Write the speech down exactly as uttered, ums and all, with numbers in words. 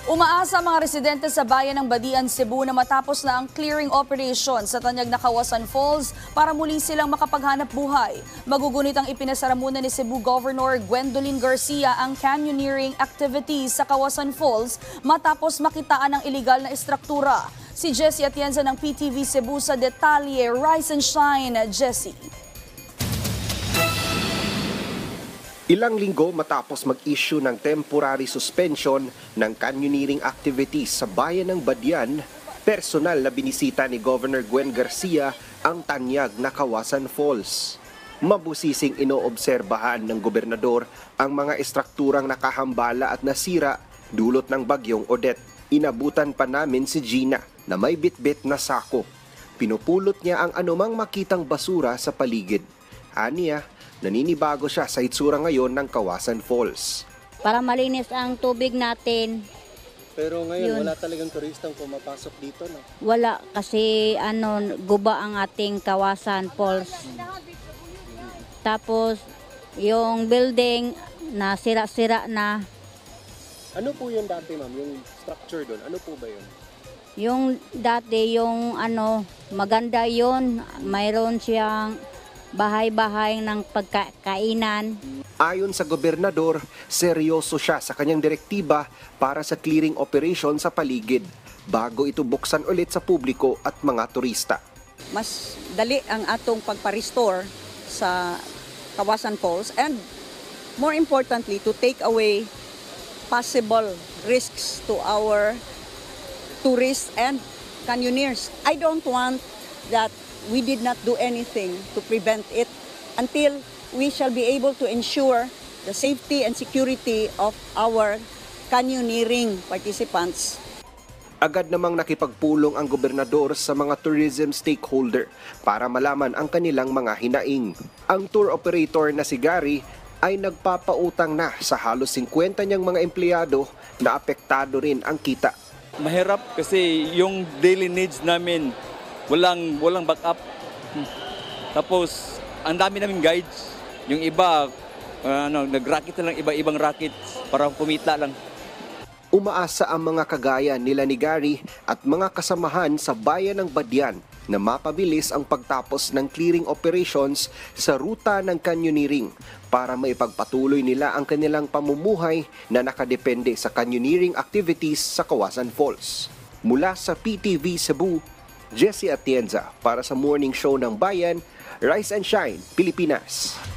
Umaasa ang mga residente sa bayan ng Badian, Cebu na matapos na ang clearing operation sa tanyag na Kawasan Falls para muli silang makapaghanap buhay. Magugunit ang ipinasara muna ni Cebu Governor Gwendolyn Garcia ang canyoneering activities sa Kawasan Falls matapos makitaan ng iligal na estruktura. Si Jessie Atienza ng P T V Cebu sa detalye. Rise and shine, Jessie. Ilang linggo matapos mag-issue ng temporary suspension ng canyoneering activities sa bayan ng Badian, personal na binisita ni Governor Gwen Garcia ang tanyag na Kawasan Falls. Mabusising inoobserbahan ng gobernador ang mga estrukturang nakahambala at nasira dulot ng bagyong Odette. Inabutan pa namin si Gina na may bitbit na sako. Pinupulot niya ang anumang makitang basura sa paligid. Aniya, naninibago siya sa itsura ngayon ng Kawasan Falls. Para malinis ang tubig natin. Pero ngayon, Yun. wala talagang turistang pumapasok dito, no? Wala kasi ano, guba ang ating Kawasan Falls. Tapos yung building na sira-sira na. Ano po yun dati, ma'am? Yung structure doon, ano po ba yun? Yung dati yung ano, maganda yun. Mayroon siyang bahay-bahay ng pagkakainan. Ayon sa gobernador, seryoso siya sa kanyang direktiba para sa clearing operation sa paligid bago ito buksan ulit sa publiko at mga turista. Mas dali ang atong pagpa-restore sa Kawasan Falls and more importantly to take away possible risks to our tourists and canyoneers. I don't want that we did not do anything to prevent it until we shall be able to ensure the safety and security of our canyoneering participants. Agad namang nakipagpulong ang gobernador sa mga tourism stakeholder para malaman ang kanilang mga hinaing. Ang tour operator na si Gary ay nagpapautang na sa halos fifty niyang mga empleyado na apektado rin ang kita. Mahirap kasi yung daily needs namin walang walang backup. Tapos ang dami naming guides. Yung iba uh, ano nag-racket na lang iba-ibang racket para kumita lang. Umaasa ang mga kagaya nila ni Gary at mga kasamahan sa bayan ng Badian na mapabilis ang pagtapos ng clearing operations sa ruta ng canyoneering para maipagpatuloy nila ang kanilang pamumuhay na nakadepende sa canyoneering activities sa Kawasan Falls. Mula sa P T V Cebu, Jessie Atienza para sa Morning Show ng Bayan, Rise and Shine, Pilipinas.